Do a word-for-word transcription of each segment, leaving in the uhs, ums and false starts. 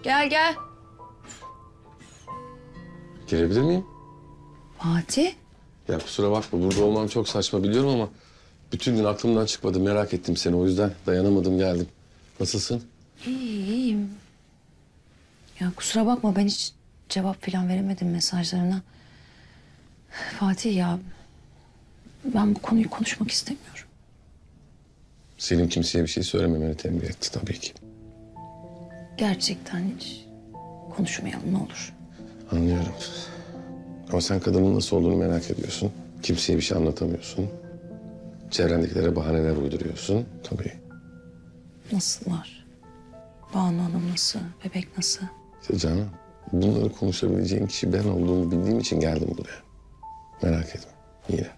Gel gel. Girebilir miyim? Fatih. Ya kusura bakma, burada olmam çok saçma biliyorum ama... bütün gün aklımdan çıkmadı, merak ettim seni. O yüzden dayanamadım, geldim. Nasılsın? İyi, iyiyim. Ya kusura bakma, ben hiç cevap falan veremedim mesajlarına. Fatih ya... ben bu konuyu konuşmak istemiyorum. Selim kimseye bir şey söylememeni tembih etti tabii ki. Gerçekten hiç konuşmayalım ne olur. Anlıyorum. Ama sen kadının nasıl olduğunu merak ediyorsun. Kimseye bir şey anlatamıyorsun. Çevrendekilere bahaneler uyduruyorsun. Tabii. Nasıllar? Banu Hanım nasıl? Bebek nasıl? İşte canım, bunları konuşabileceğin kişi ben olduğumu bildiğim için geldim buraya. Merak etme. İyiler.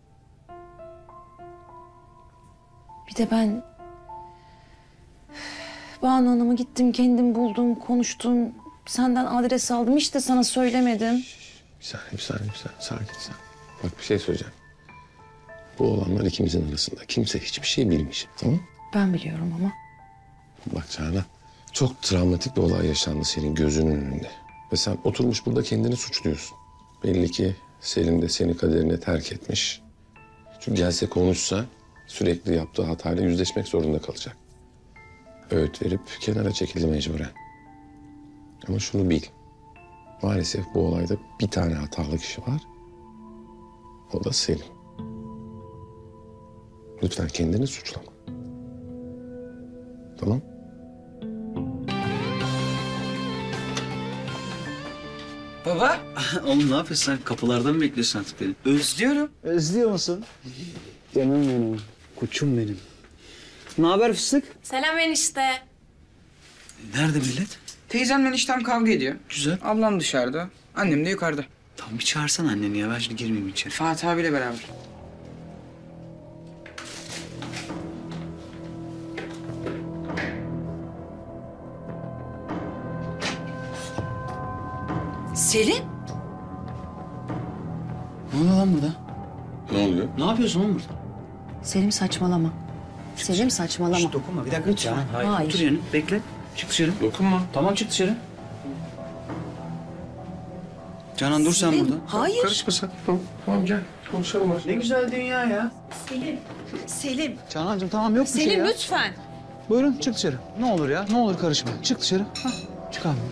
Bir de ben... Banu Hanım'ı gittim, kendim buldum, konuştum. Senden adres aldım, hiç de sana söylemedim. Bir saniye, bir saniye, bir saniye. Sakin, sakin. Bak bir şey söyleyeceğim. Bu olanlar ikimizin arasında. Kimse hiçbir şey bilmeyecek, tamam mı? Ben biliyorum ama. Bak Canan, çok travmatik bir olay yaşandı senin gözünün önünde. Ve sen oturmuş burada kendini suçluyorsun. Belli ki Selim de seni kaderine terk etmiş. Çünkü gelse konuşsa sürekli yaptığı hatayla yüzleşmek zorunda kalacak. Öğüt verip kenara çekildi mecburen. Ama şunu bil. Maalesef bu olayda bir tane hatalı kişi var. O da Selim. Lütfen kendini suçlama. Tamam? Baba. Oğlum ne yapıyorsun sen? Kapılardan mı bekliyorsun artık beni? Özlüyorum. Özlüyor musun? Canım benim. Koçum benim. Ne haber fıstık? Selam enişte. Nerede millet? Teyzemle eniştem kavga ediyor. Güzel. Ablam dışarıda. Annem de yukarıda. Tamam bir çağırsana anneni ya. Ben şimdi girmeyeyim içeri. Fatih abiyle beraber. Selim? Ne oluyor lan burada? Ne oluyor? Ne yapıyorsun oğlum burada? Selim saçmalama. Selim saçmalama. Şişt, dokunma bir dakika. Lütfen. Canan, hayır. Hayır. Otur yerine. Bekle. Çık dışarı. Dokunma. Tamam çık dışarı. Canan dur sen Selim, burada. hayır. Karışma sen. Tamam, tamam gel. Konuşalım artık. Ne güzel dünya ya. Selim. Selim. Canancığım tamam yok bir şey Selim ya. lütfen. Buyurun çık dışarı. Ne olur ya. Ne olur karışma. Çık dışarı. Hah, çık abi.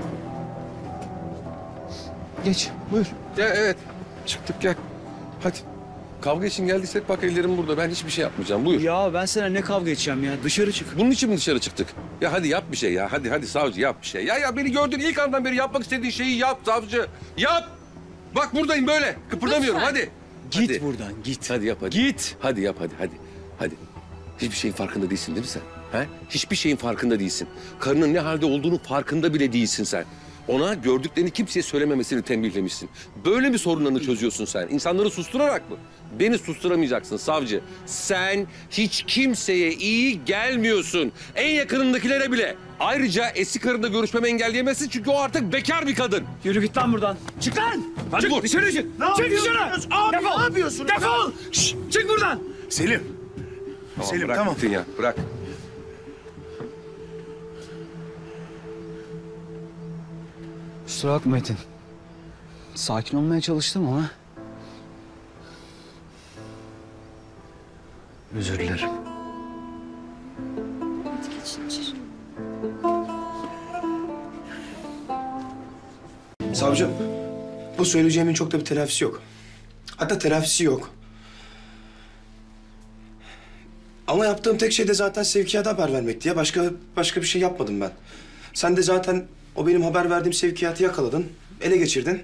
Geç. Buyur. Ya evet. Çıktık gel. Hadi. Kavga için geldiysek bak ellerim burada. Ben hiçbir şey yapmayacağım. Buyur. Ya ben sana ne kavga edeceğim ya. Dışarı çık. Bunun için mi dışarı çıktık? Ya hadi yap bir şey ya. Hadi hadi savcı yap bir şey. Ya ya beni gördün ilk andan beri yapmak istediğin şeyi yap savcı. Yap. Bak buradayım böyle. Kıpırdamıyorum Lütfen. hadi. Git Hadi. buradan git. Hadi yap hadi. Git. Hadi yap hadi hadi. Hadi. Hiçbir şeyin farkında değilsin değil mi sen? He? Hiçbir şeyin farkında değilsin. Karının ne halde olduğunu farkında bile değilsin sen. Ona gördüklerini kimseye söylememesini tembihlemişsin. Böyle mi sorunlarını çözüyorsun sen? İnsanları susturarak mı? Beni susturamayacaksın savcı. Sen hiç kimseye iyi gelmiyorsun. En yakınındakilere bile. Ayrıca eski karınla görüşmemi engelleyemezsin çünkü o artık bekar bir kadın. Yürü git lan buradan. Çık lan. Hadi çık vur. dışarı çık. Ne çık dışarı. Abi defol. Ne yapıyorsun? Defol. Şş, çık buradan. Selim. Tamam, Selim, bırak tamam. Metin ya, bırak. Kusura bakma Metin. Sakin olmaya çalıştım ama... Özür dilerim. Savcım, bu söyleyeceğimin çok da bir telafisi yok. Hatta telafisi yok. Ama yaptığım tek şey de zaten sevkiyata haber vermek diye. Başka başka bir şey yapmadım ben. Sen de zaten o benim haber verdiğim sevkiyatı yakaladın, ele geçirdin.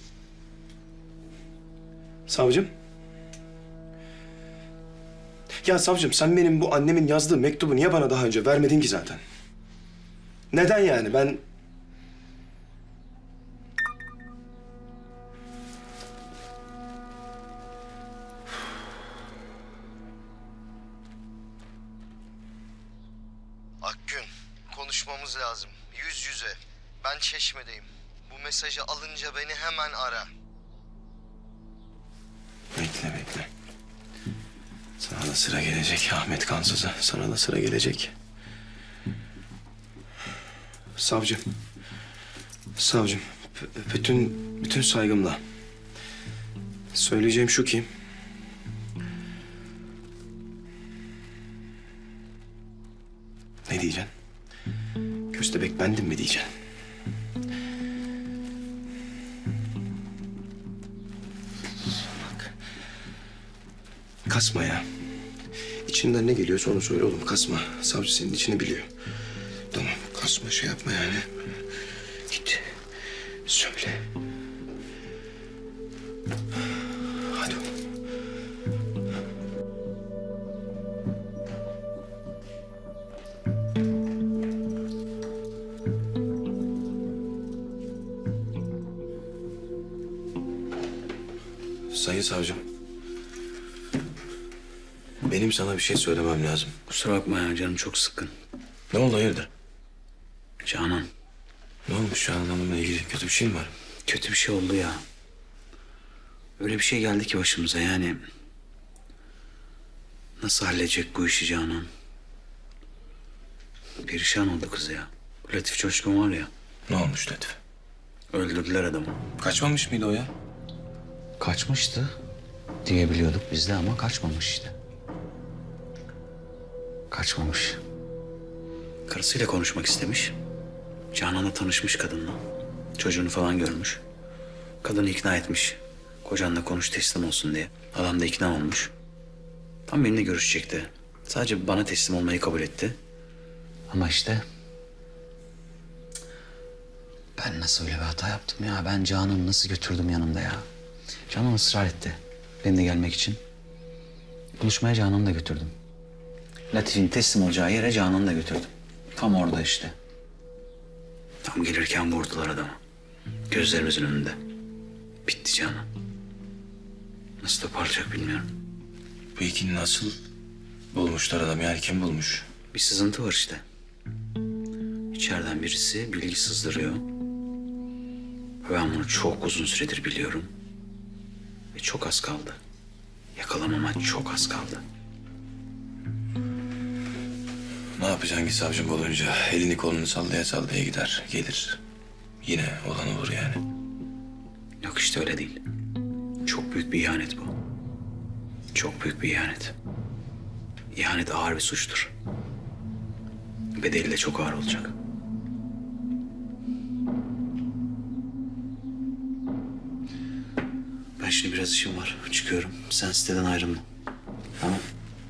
Savcım. Ya savcım sen benim bu annemin yazdığı mektubu niye bana daha önce vermedin ki zaten? Neden yani ben... Akgün, konuşmamız lazım. Yüz yüze. Ben Çeşme'deyim. Bu mesajı alınca beni hemen ara. Bekle bekle. Sana da sıra gelecek Ahmet Kansız'a. Sana da sıra gelecek. Savcım. Savcım. b- Bütün, bütün saygımla. Söyleyeceğim şu ki... Ne diyeceksin? Köstebek bendim mi diyeceksin? Bak. Kasma ya. İçinden ne geliyorsa onu söyle oğlum. Kasma. Savcı senin içini biliyor. Tamam. Kasma, şey yapma yani. Git. Söyle. Hadi oğlum. Sayın savcım. Benim sana bir şey söylemem lazım. Kusura bakma ya, canım çok sıkkın. Ne oldu, hayırdır? Canan, Ne olmuş Canan Hanım'la ilgili? Kötü bir şey mi var? kötü bir şey oldu ya. Öyle bir şey geldi ki başımıza yani. Nasıl halledecek bu işi Canan? Perişan oldu kız ya. Latif Coşkun var ya, Ne olmuş Latif? öldürdüler adamı. Kaçmamış mıydı o ya? Kaçmıştı diyebiliyorduk biz de ama kaçmamış işte. Kaçmamış. Karısıyla konuşmak istemiş. Canan'la tanışmış kadınla. Çocuğunu falan görmüş. Kadını ikna etmiş. Kocanla konuş, teslim olsun diye. Adam da ikna olmuş. Tam benimle görüşecekti. Sadece bana teslim olmayı kabul etti. Ama işte... Ben nasıl öyle bir hata yaptım ya? Ben Canan'ı nasıl götürdüm yanımda ya? Canan ısrar etti benimle gelmek için. Buluşmaya Canan'ı da götürdüm. Latif'in teslim olacağı yere Canan'ı da götürdüm. Tam orada işte. Tam gelirken vurdular adamı. Gözlerimizin önünde. Bitti Canan. Nasıl toparlayacak bilmiyorum. Peki nasıl bulmuşlar adam, yani kim bulmuş? Bir sızıntı var işte. İçeriden birisi bilgi sızdırıyor. Ve ben bunu çok uzun süredir biliyorum. Ve çok az kaldı. Yakalamama çok az kaldı. Ne yapacaksın ki savcım olunca? Elini kolunu sallaya sallaya gider, gelir. Yine olan olur yani. Yok işte öyle değil. Çok büyük bir ihanet bu. Çok büyük bir ihanet. İhanet ağır bir suçtur. Bedeli de çok ağır olacak. Ben şimdi biraz işim var. Çıkıyorum. Sen siteden ayrılma. Tamam.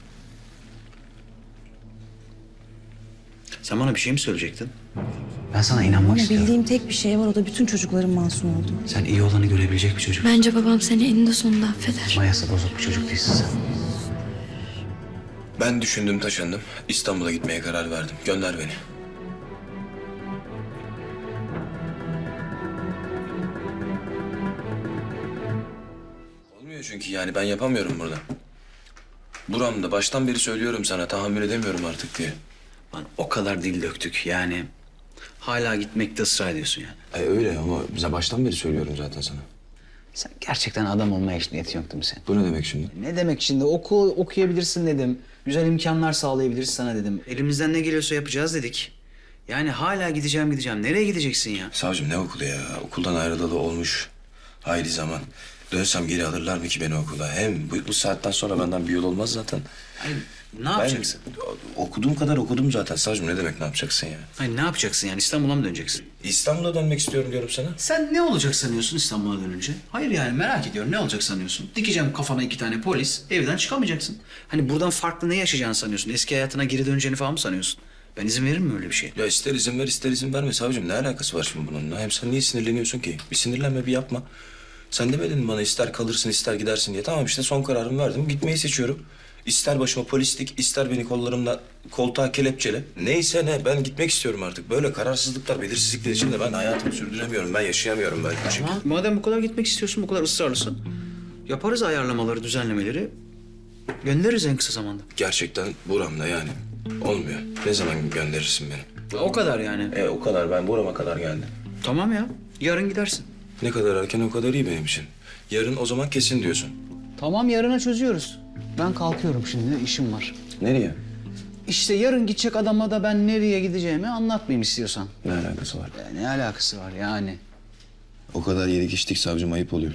Sen bana bir şey mi söyleyecektin? Ben sana inanmak Ama istiyorum. bildiğim tek bir şey var, o da bütün çocukların masum olduğu. Sen iyi olanı görebilecek bir çocuk. Bence babam seni eninde sonunda affeder. Mayası bozuk bir çocuk değilsin sen. Ben düşündüm, taşındım. İstanbul'a gitmeye karar verdim. Gönder beni. Olmuyor çünkü yani ben yapamıyorum burada. Buramda baştan beri söylüyorum sana, tahammül edemiyorum artık diye. Lan o kadar dil döktük yani. Hala gitmekte ısrar ediyorsun yani. E öyle ama bize baştan beri söylüyorum zaten sana. Sen gerçekten adam olmaya hiç niyetin yok değil mi senin? Bu ne demek şimdi? Ne demek şimdi? Oku, okuyabilirsin dedim. Güzel imkanlar sağlayabiliriz sana dedim. Elimizden ne geliyorsa yapacağız dedik. Yani hala gideceğim gideceğim. Nereye gideceksin ya? Savcım ne okulu ya? Okuldan ayrılalı olmuş hayli zaman. Dönsem geri alırlar mı ki beni okula? Hem bu, bu saatten sonra benden bir yol olmaz zaten. Hayır, ne yapacaksın? Ben okuduğum kadar okudum zaten savcım. Ne demek ne yapacaksın ya? Hayır, ne yapacaksın yani? İstanbul'a mı döneceksin? İstanbul'a dönmek istiyorum diyorum sana. Sen ne olacak sanıyorsun İstanbul'a dönünce? Hayır yani merak ediyorum. Ne olacak sanıyorsun? Dikeceğim kafana iki tane polis. Evden çıkamayacaksın. Hani buradan farklı ne yaşayacağını sanıyorsun? Eski hayatına geri döneceğini falan mı sanıyorsun? Ben izin veririm mi öyle bir şey? Ya ister izin ver ister izin verme savcım. Ne alakası var şimdi bununla? Hem sen niye sinirleniyorsun ki? Bir sinirlenme, bir yapma. Sen demedin mi bana ister kalırsın ister gidersin diye. Tamam işte son kararımı verdim. Gitmeyi seçiyorum. İster başıma polislik, ister beni kollarımla koltuğa kelepçele. Neyse ne, ben gitmek istiyorum artık. Böyle kararsızlıklar, belirsizlikler içinde ben hayatımı sürdüremiyorum. Ben yaşayamıyorum böyle çünkü. Ama madem bu kadar gitmek istiyorsun, bu kadar ısrarlısın. Yaparız ayarlamaları, düzenlemeleri. Göndeririz en kısa zamanda. Gerçekten buramda yani. Olmuyor. Ne zaman gönderirsin beni? O kadar yani. E o kadar, ben burama kadar geldim. Tamam ya. Yarın gidersin. Ne kadar erken o kadar iyi benim için. Yarın o zaman kesin diyorsun. Tamam, yarına çözüyoruz. Ben kalkıyorum şimdi, işim var. Nereye? işte yarın gidecek adama da ben nereye gideceğimi anlatmayayım istiyorsan. Ne alakası var? Ya ne alakası var yani? O kadar yedik içtik savcım, ayıp oluyor.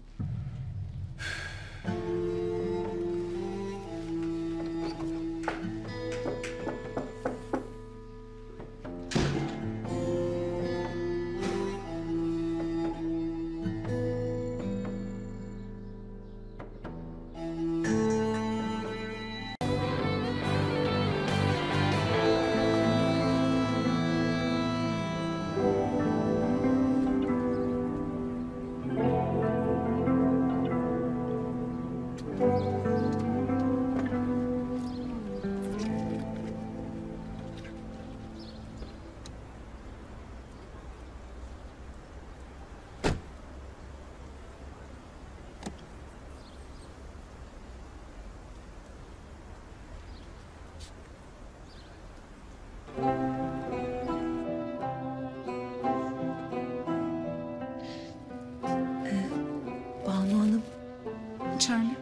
Banu Hanım. İçeride.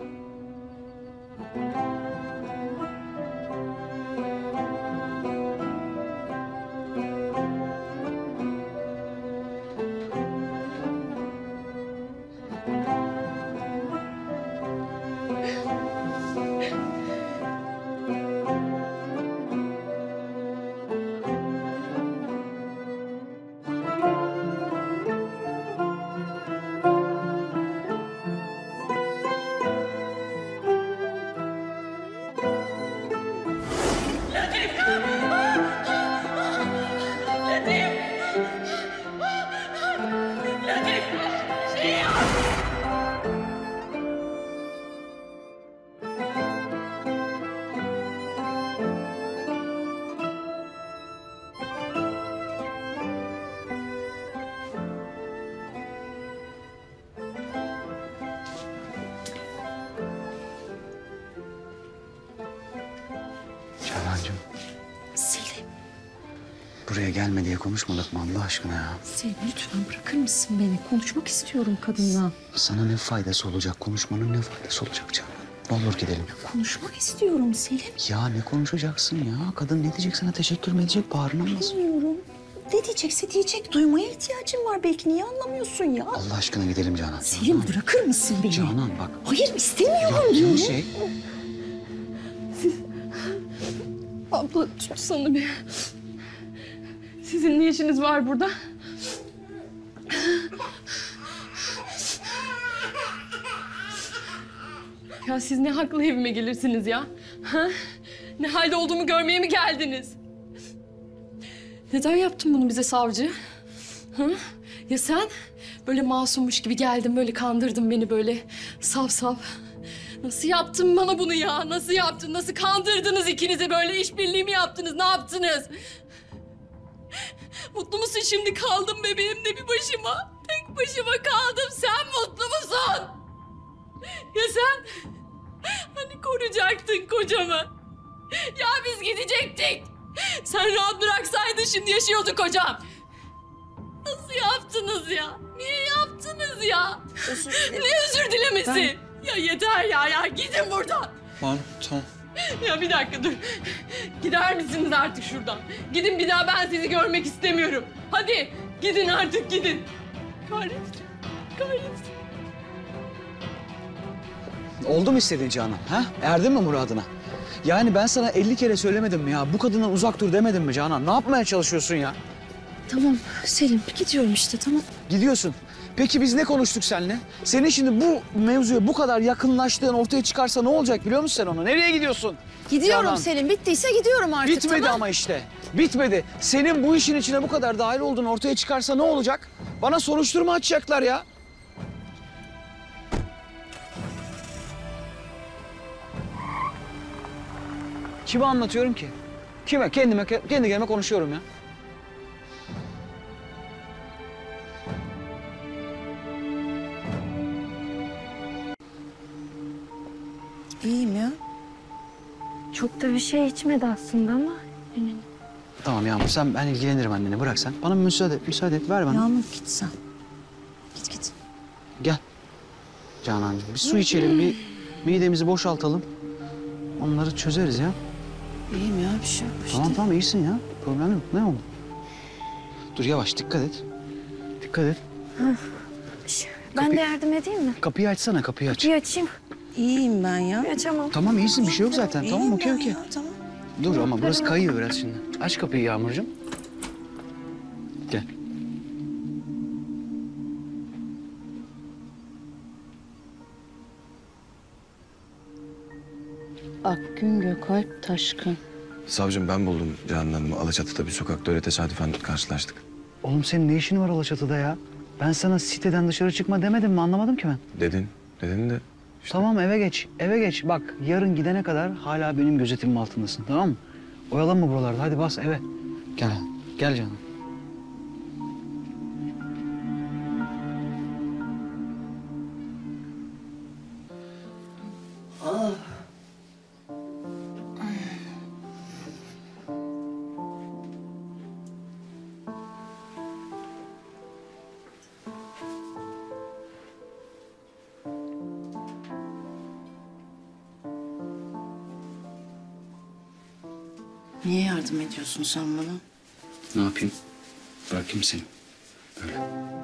Canancığım, Selim. buraya gelme diye konuşmadık mı Allah aşkına ya? Selim lütfen bırakır mısın beni? Konuşmak istiyorum kadınla. Sana ne faydası olacak? Konuşmanın ne faydası olacak Canan? Ne olur gidelim. Konuşmak istiyorum Selim. Ya ne konuşacaksın ya? Kadın ne diyecek sana? Teşekkür mü edecek? Bağrına mı basacak? Bilmiyorum. Ne diyecekse diyecek. Duymaya ihtiyacım var belki. Niye anlamıyorsun ya? Allah aşkına gidelim Canan. Selim bırakır mısın beni? Canan bak. Hayır istemiyorum Yaptığın diyorum. şey... Abla tutsana bir. Sizin ne işiniz var burada? Ya siz ne haklı evime gelirsiniz ya? Ha? Ne halde olduğumu görmeye mi geldiniz? Neden yaptın bunu bize savcı? Ha? Ya sen? Böyle masummuş gibi geldin, böyle kandırdın beni böyle saf saf. Nasıl yaptın bana bunu ya? Nasıl yaptın? Nasıl kandırdınız ikinizi böyle? İşbirliği mi yaptınız? Ne yaptınız? Mutlu musun şimdi? Kaldım bebeğimle bir başıma. Tek başıma kaldım. Sen mutlu musun? Ya sen? Hani koruyacaktın kocamı? Ya biz gidecektik. Sen rahat bıraksaydın şimdi yaşıyordu kocam. Nasıl yaptınız ya? Niye yaptınız ya? Özür dilerim. Ne özür dilemesi? Ya yeter ya ya gidin buradan. Banu tamam. Ya bir dakika dur. Gider misiniz artık şuradan? Gidin bir daha ben sizi görmek istemiyorum. Hadi gidin artık gidin. Kahretsin. Kahretsin. Oldu mu istediğin Canan? Ha? Erdin mi muradına? Yani ben sana elli kere söylemedim mi ya? Bu kadından uzak dur demedim mi Canan? Ne yapmaya çalışıyorsun ya? Tamam Selim gidiyorum işte tamam. Gidiyorsun. Peki biz ne konuştuk seninle? Senin şimdi bu mevzuya bu kadar yakınlaştığın ortaya çıkarsa ne olacak biliyor musun sen onu? Nereye gidiyorsun? Gidiyorum Canan. Selim bittiyse gidiyorum artık Bitmedi tamam. ama işte. Bitmedi. Senin bu işin içine bu kadar dahil olduğun ortaya çıkarsa ne olacak? Bana soruşturma açacaklar ya. Kime anlatıyorum ki? Kime? Kendime, kendi kendime konuşuyorum ya. İyiyim ya. Çok da bir şey içmedi aslında ama. Yani Tamam Yağmur sen ben ilgilenirim annene bırak sen. Bana müsaade et, müsaade et ver bana. Yağmur git sen. Git git. Gel. Canancığım bir su içelim bir midemizi boşaltalım. Onları çözeriz ya. İyiyim ya bir şey yok işte. Tamam tamam iyisin ya. Problem yok. Ne oldu? Dur yavaş dikkat et. Dikkat et. Ben Kapıyı- de yardım edeyim mi? Kapıyı açsana kapıyı aç. Bir açayım. İyiyim ben ya. Bir açamam. Tamam iyisin bir şey yok zaten. Tamam İyiyim okey ben okey. ya, tamam. Dur ama burası kayıyor biraz şimdi. Aç kapıyı Yağmurcuğum. Gel. Akgün Gökalp Taşkın. Savcım ben buldum Canan Hanım'ı. Alaçatı'da bir sokakta öyle tesadüfen karşılaştık. Oğlum senin ne işin var Alaçatı'da ya? Ben sana siteden dışarı çıkma demedim mi? Anlamadım ki ben. Dedin, dedin de Tamam eve geç, eve geç. Bak yarın gidene kadar hala benim gözetimim altındasın tamam mı? Oyalanma buralarda. Hadi bas eve. Gel. Gel canım. Niye yardım ediyorsun sen bana? Ne yapayım? Bırakayım seni. Öyle.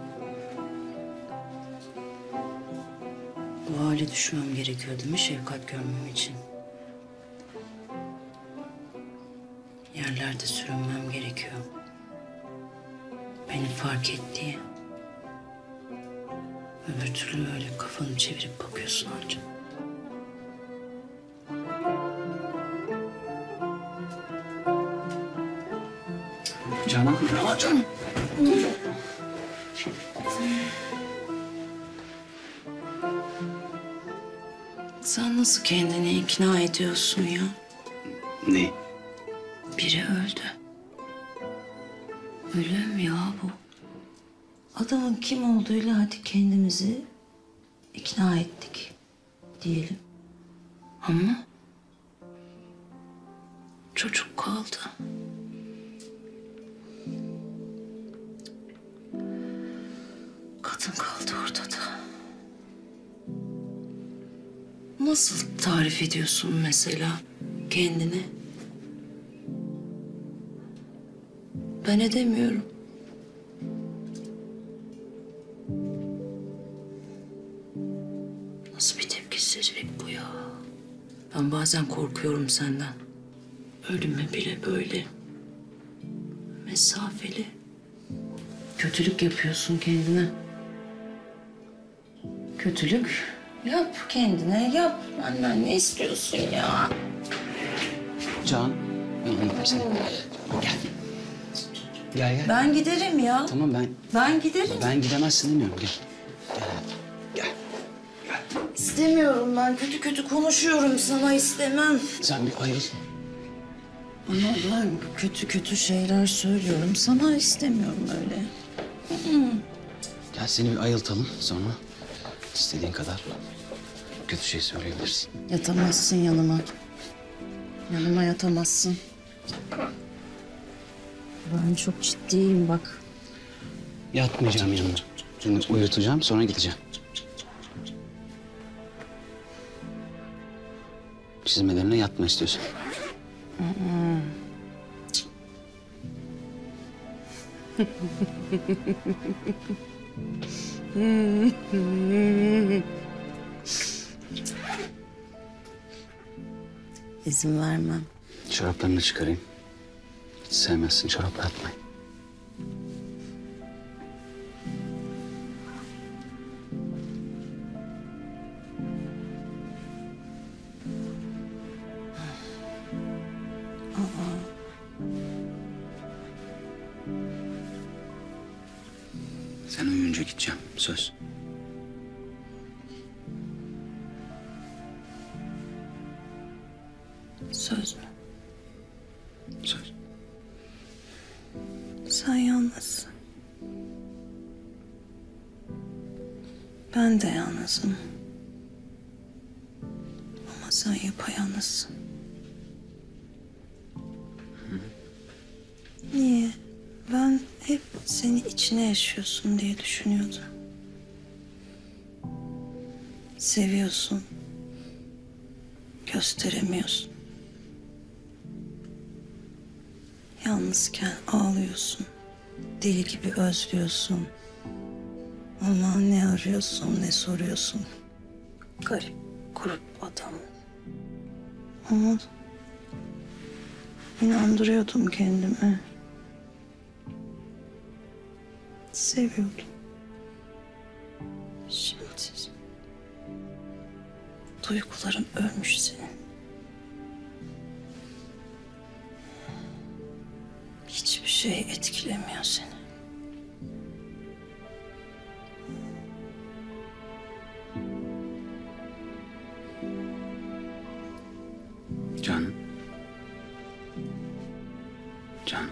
Bu hale düşmem gerekiyor değil mi şefkat görmem için? Yerlerde sürünmem gerekiyor. Beni fark ettiği. Öbür türlü öyle kafanı çevirip bakıyorsun anca. Canan. Canan. Canan. Sen nasıl kendini ikna ediyorsun ya? Ne? Biri öldü. Ölüm ya bu. Adamın kim olduğuyla hadi kendimizi ikna ettik diyelim. Ama çocuk kaldı. Kadın kaldı ortada. Nasıl tarif ediyorsun mesela kendini? Ben edemiyorum. Nasıl bir tepkisizlik bu ya? Ben bazen korkuyorum senden. Ölüme bile böyle mesafeli. Kötülük yapıyorsun kendine. Kötülük yap kendine yap. Benden ne istiyorsun ya? Can. Ben anlatayım sana. Gel. Gel gel. Ben giderim ya. Tamam ben Ben giderim. ben gidemezsin demiyorum. Gel. Gel. İstemiyorum ben. Kötü kötü konuşuyorum sana istemem. Sen bir ayıl. Ama ben kötü kötü şeyler söylüyorum. Sana istemiyorum öyle. Gel seni bir ayıltalım sonra istediğin kadar kötü şey söyleyebilirsin. Yatamazsın yanıma. Yanıma yatamazsın. Ben çok ciddiyim bak. Yatmayacağım yanına. Seni uyutacağım sonra gideceğim. Çizmelerine yatma istiyorsan. İzin vermem. Çoraplarını çıkarayım. Hiç sevmezsin çorapla yatmayı. Sen uyuyunca gideceğim. Söz. Söz mü? Söz. Sen yalnızsın. Ben de yalnızım. Ama sen yapayalnızsın. Niye? Ben hep seni içine yaşıyorsun diye düşünüyordum. Seviyorsun. Gösteremiyorsun. Yalnızken ağlıyorsun. Deli gibi özlüyorsun. Ama ne arıyorsun, ne soruyorsun. Garip, grup adam. Ama inandırıyordum kendimi. Seviyordum. Şimdi duyguların ölmüş senin. Hiçbir şey etkilemiyor seni. Canım. Canım.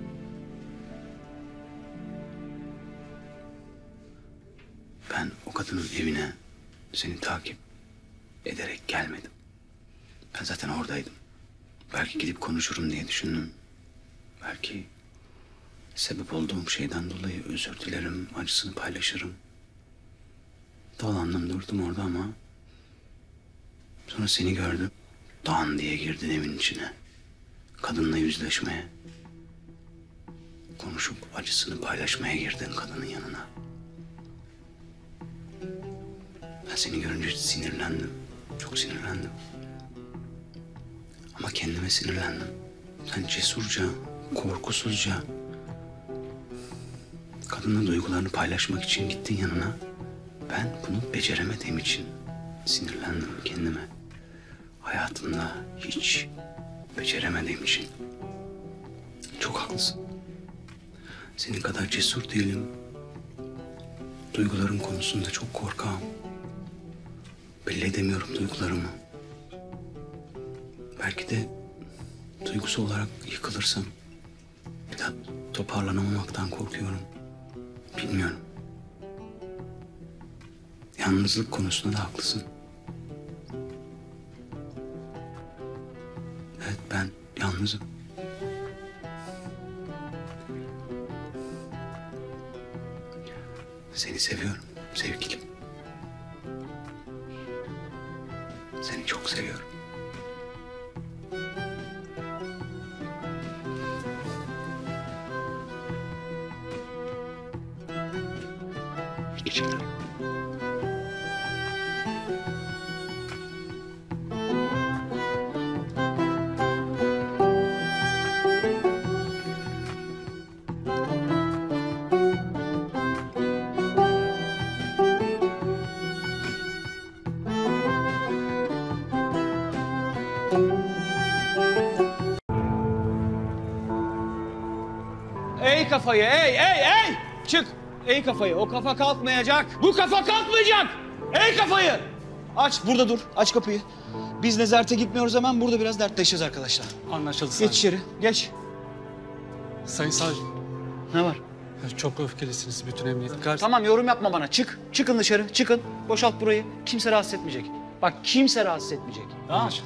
Ben o kadının evine seni takip ederek gelmedim. Ben zaten oradaydım. Belki gidip konuşurum diye düşündüm. Belki sebep olduğum şeyden dolayı özür dilerim, acısını paylaşırım. Dolandım durdum orada ama sonra seni gördüm. Dan diye girdin evin içine. Kadınla yüzleşmeye. Konuşup acısını paylaşmaya girdin kadının yanına. Ben seni görünce sinirlendim. Çok sinirlendim. Ama kendime sinirlendim. Sen cesurca, korkusuzca kadınla duygularını paylaşmak için gittin yanına. Ben bunu beceremediğim için sinirlendim kendime. Hayatımda hiç beceremediğim için. Çok haklısın. Senin kadar cesur değilim. Duygularım konusunda çok korkağım. Belli edemiyorum duygularımı. Belki de duygusal olarak yıkılırsam bir daha toparlanamamaktan korkuyorum. Bilmiyorum. Yalnızlık konusunda da haklısın. Evet, ben yalnızım. Seni seviyorum sevgilim. Seni çok seviyorum. İçimden. Ey kafayı, ey, ey, ey! Çık! Ey kafayı, o kafa kalkmayacak. Bu kafa kalkmayacak! Ey kafayı! Aç, burada dur. Aç kapıyı. Biz nezarete gitmiyoruz, hemen burada biraz dertleşeceğiz arkadaşlar. Anlaşıldı savcım. Geç içeri, geç. Sayın savcım, Ne var? çok öfkelisiniz bütün emniyet karşı. Tamam, yorum yapma bana. Çık, çıkın dışarı, çıkın. Boşalt burayı. Kimse rahatsız etmeyecek. Bak, kimse rahatsız etmeyecek. Tamam. Anlaşıldı.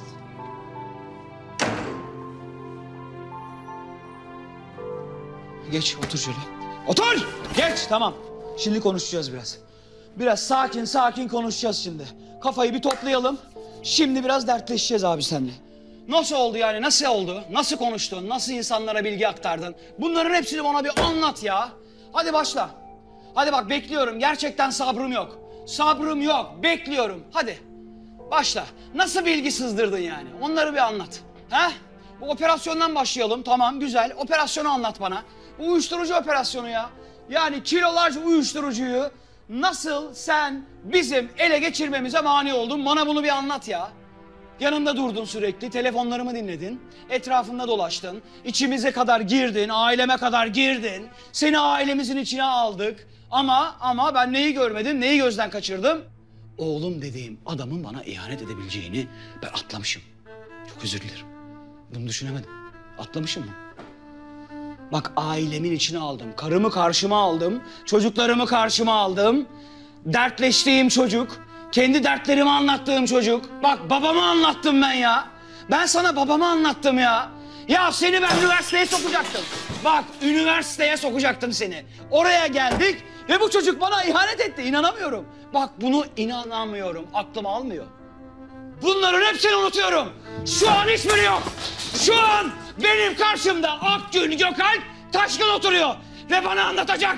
Geç, otur şöyle. Otur! Geç, tamam. Şimdi konuşacağız biraz. Biraz sakin sakin konuşacağız şimdi. Kafayı bir toplayalım. Şimdi biraz dertleşeceğiz abi seninle. Nasıl oldu yani? Nasıl oldu? Nasıl konuştun? Nasıl insanlara bilgi aktardın? Bunların hepsini bana bir anlat ya. Hadi başla. Hadi bak, bekliyorum. Gerçekten sabrım yok. Sabrım yok. Bekliyorum. Hadi. Başla. Nasıl bilgi sızdırdın yani? Onları bir anlat. Ha? Bu operasyondan başlayalım. Tamam, güzel. Operasyonu anlat bana. Bu uyuşturucu operasyonu ya. Yani kilolarca uyuşturucuyu nasıl sen bizim ele geçirmemize mani oldun? Bana bunu bir anlat ya. Yanımda durdun sürekli, telefonlarımı dinledin, etrafında dolaştın, içimize kadar girdin, aileme kadar girdin. Seni ailemizin içine aldık. Ama ama ben neyi görmedim, neyi gözden kaçırdım? Oğlum dediğim adamın bana ihanet edebileceğini ben atlamışım. Çok özür dilerim. Bunu düşünemedim. Atlamışım mı? Bak, ailemin içine aldım, karımı karşıma aldım, çocuklarımı karşıma aldım. Dertleştiğim çocuk, kendi dertlerimi anlattığım çocuk. Bak, babamı anlattım ben ya. Ben sana babamı anlattım ya. Ya seni ben üniversiteye sokacaktım. Bak, üniversiteye sokacaktım seni. Oraya geldik ve bu çocuk bana ihanet etti. İnanamıyorum. Bak, bunu inanamıyorum. Aklım almıyor. Bunların hepsini unutuyorum. Şu an hiçbiri yok. Şu an Benim karşımda Akgün Gökalp Taşkın oturuyor ve bana anlatacak.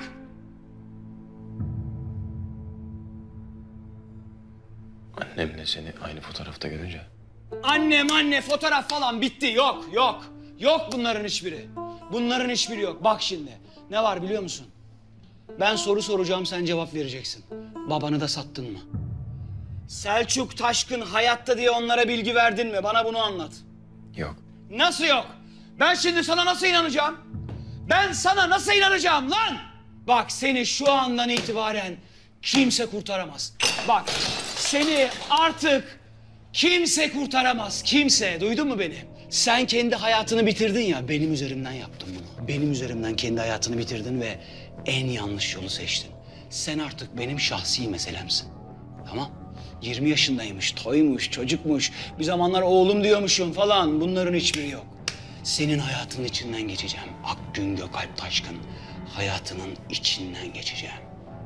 Annemle seni aynı fotoğrafta görünce. Annem anne fotoğraf falan bitti. Yok yok. Yok bunların hiçbiri. Bunların hiçbiri yok. Bak şimdi ne var biliyor musun? Ben soru soracağım, sen cevap vereceksin. Babanı da sattın mı? Selçuk Taşkın hayatta diye onlara bilgi verdin mi? Bana bunu anlat. Yok. Nasıl yok? Ben şimdi sana nasıl inanacağım? Ben sana nasıl inanacağım lan? Bak seni şu andan itibaren kimse kurtaramaz. Bak seni artık kimse kurtaramaz. Kimse. Duydun mu beni? Sen kendi hayatını bitirdin ya. Benim üzerimden yaptın bunu. Benim üzerimden kendi hayatını bitirdin ve en yanlış yolu seçtin. Sen artık benim şahsi meselemsin. Tamam? yirmi yaşındaymış, toymuş, çocukmuş. Bir zamanlar oğlum diyormuşum falan. Bunların hiçbiri yok. Senin hayatının içinden geçeceğim. Akgün Gökalp Taşkın. Hayatının içinden geçeceğim.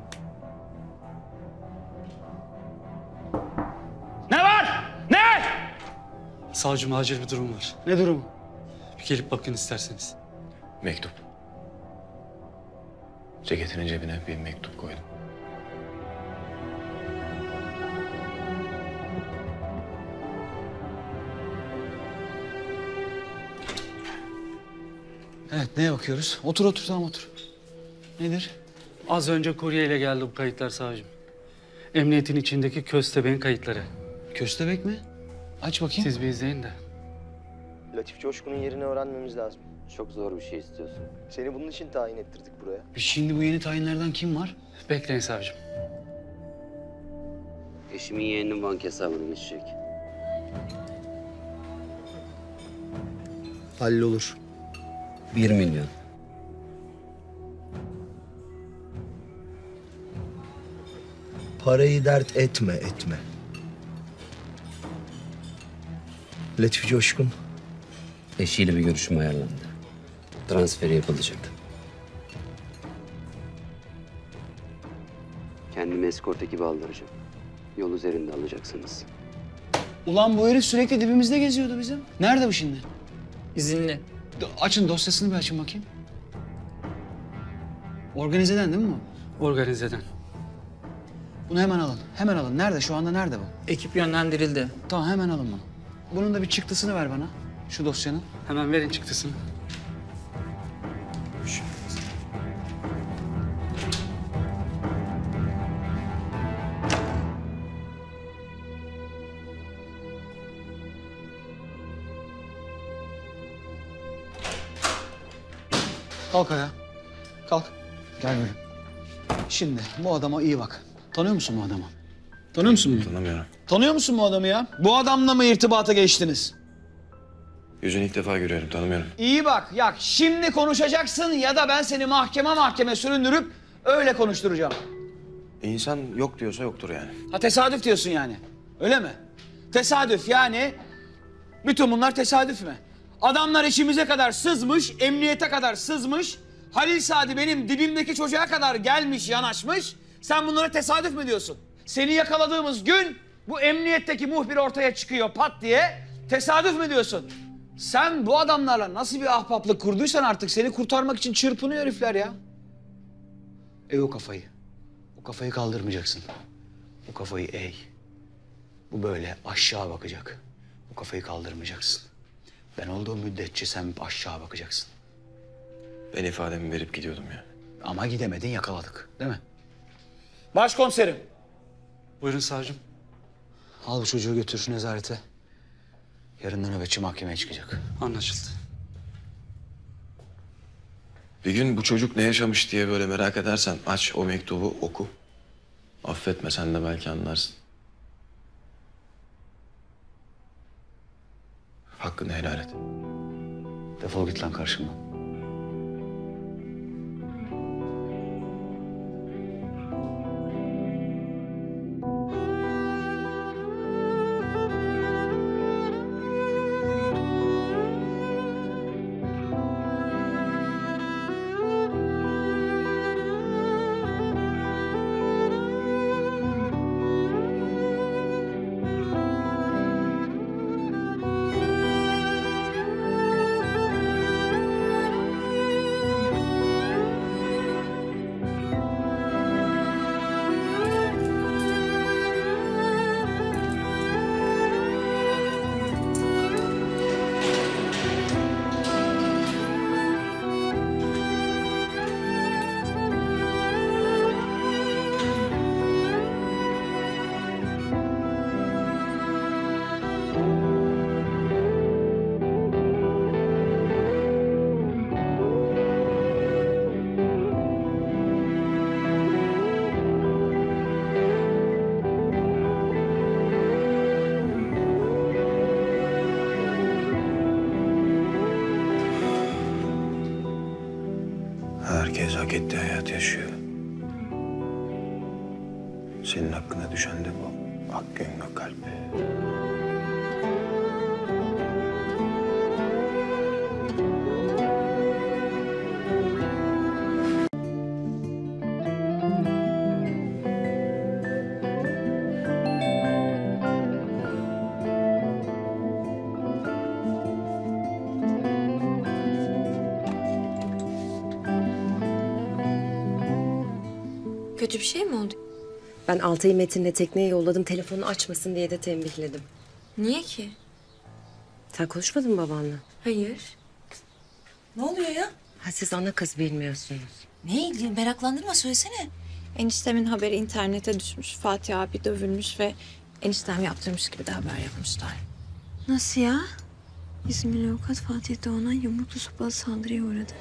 Ne var? Ne? Savcım acil bir durum var. Ne durumu? Bir gelip bakın isterseniz. Mektup. Ceketinin cebine bir mektup koydum. Evet, neye bakıyoruz? Otur otur, tamam otur. Nedir? Az önce kuryeyle geldi bu kayıtlar savcım. Emniyetin içindeki köstebeğin kayıtları. Köstebek mi? Aç bakayım. Siz bir izleyin de. Latif Coşkun'un yerini öğrenmemiz lazım. Çok zor bir şey istiyorsun. Seni bunun için tayin ettirdik buraya. Şimdi bu yeni tayinlerden kim var? Bekleyin savcım. Eşimin yeğeninin banka hesabına geçecek. Hallolur. Bir milyon. Parayı dert etme, etme. Latif Coşkun. Eşiyle bir görüşme ayarlandı. Transferi yapılacaktı. Kendimi eskort ekibi aldıracağım. Yol üzerinde alacaksınız. Ulan bu herif sürekli dibimizde geziyordu bizim. Nerede bu şimdi? İzinli. Do- açın dosyasını bir açın bakayım. Organizeden değil mi bu? Organizeden. Bunu hemen alın. Hemen alın. Nerede? Şu anda nerede bu? Ekip yönlendirildi. Tamam hemen alın bunu. Bunun da bir çıktısını ver bana. Şu dosyanın. Hemen verin çıktısını. Kalk ayağa. Kalk. Gel böyle. Şimdi bu adama iyi bak. Tanıyor musun bu adamı? Tanıyor musun bunu? Tanımıyorum. Tanıyor musun bu adamı ya? Bu adamla mı irtibata geçtiniz? Yüzünü ilk defa görüyorum, tanımıyorum. İyi bak, yak şimdi konuşacaksın ya da ben seni mahkeme mahkeme süründürüp öyle konuşturacağım. İnsan yok diyorsa yoktur yani. Ha tesadüf diyorsun yani, öyle mi? Tesadüf yani, bütün bunlar tesadüf mü? Adamlar işimize kadar sızmış, emniyete kadar sızmış. Halil Sadi benim dibimdeki çocuğa kadar gelmiş, yanaşmış. Sen bunlara tesadüf mü diyorsun? Seni yakaladığımız gün bu emniyetteki muhbir ortaya çıkıyor pat diye. Tesadüf mü diyorsun? Sen bu adamlarla nasıl bir ahbaplık kurduysan artık seni kurtarmak için çırpınıyor herifler ya. Eğ o kafayı. O kafayı kaldırmayacaksın. O kafayı eğ. Bu böyle aşağı bakacak. O kafayı kaldırmayacaksın. Ben olduğum müddetçe sen aşağı bakacaksın. Ben ifademi verip gidiyordum ya. Ama gidemedin, yakaladık değil mi? Başkomiserim. Buyurun savcım. Al bu çocuğu götür nezarete. Yarın da nöbetçi mahkemeye çıkacak. Anlaşıldı. Bir gün bu çocuk ne yaşamış diye böyle merak edersen aç o mektubu oku. Affetme sen de belki anlarsın. Hakkını helal et. Defol git lan karşımdan. hak ettiği hayat yaşıyor. Senin hakkına düşen de bu. Ak gönlü kalbi. Kötü bir şey mi oldu? Ben Altay'ı Metin'le tekneye yolladım. Telefonunu açmasın diye de tembihledim. Niye ki? Sen konuşmadın mı babanla? Hayır. Ne oluyor ya? Ha, siz ana kız bilmiyorsunuz. Ne ilgili? Meraklandırma, söylesene. Eniştemin haberi internete düşmüş. Fatih abi dövülmüş ve eniştem yaptırmış gibi de haber yapmışlar. Nasıl ya? İzmirli avukat Fatih Doğan'a yumruklu sopalı saldırıya uğradı.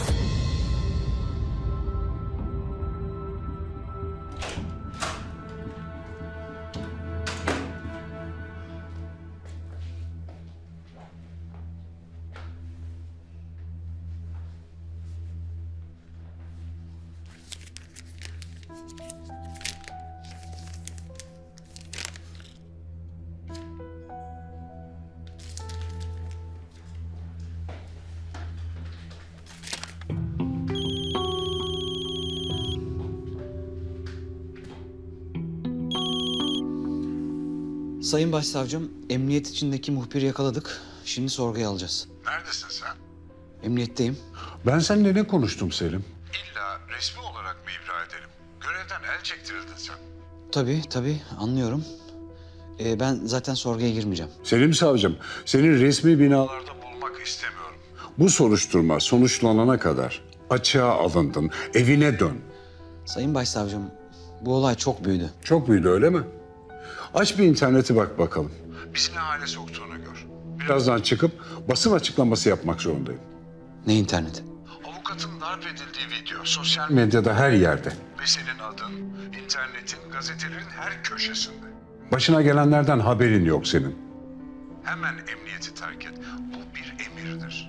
Sayın Başsavcım, emniyet içindeki muhbiri yakaladık. Şimdi sorguya alacağız. Neredesin sen? Emniyetteyim. Ben seninle ne konuştum Selim? İlla resmi olarak mı ibra edelim? Görevden el çektirildin sen. Tabii, tabii. Anlıyorum. Ee, ben zaten sorguya girmeyeceğim. Selim Savcım, seni resmi binalarda bulmak istemiyorum. Bu soruşturma sonuçlanana kadar açığa alındın, evine dön. Sayın Başsavcım, bu olay çok büyüdü. Çok büyüdü öyle mi? Aç bir internete bak bakalım. Bizi ne hale soktuğunu gör. Birazdan çıkıp basın açıklaması yapmak zorundayım. Ne interneti? Avukatın darp edildiği video sosyal medyada her yerde. Ve senin adın internetin, gazetelerin her köşesinde. Başına gelenlerden haberin yok senin. Hemen emniyeti terk et. Bu bir emirdir.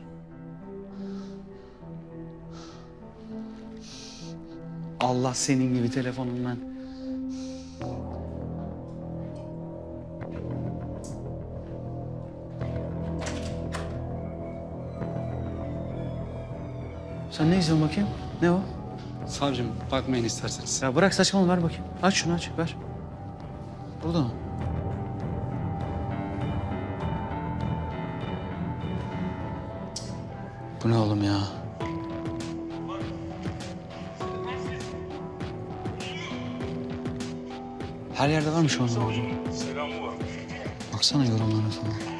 Allah senin gibi telefonundan. Sen ne izliyorsun bakayım? Ne o? Savcım bakmayın isterseniz. Ya bırak saçmalama, ver bakayım. Aç şunu, aç, ver. Burada mı? Bu ne oğlum ya? Her yerde varmış onun. Selamı var. Baksana yorumlara falan.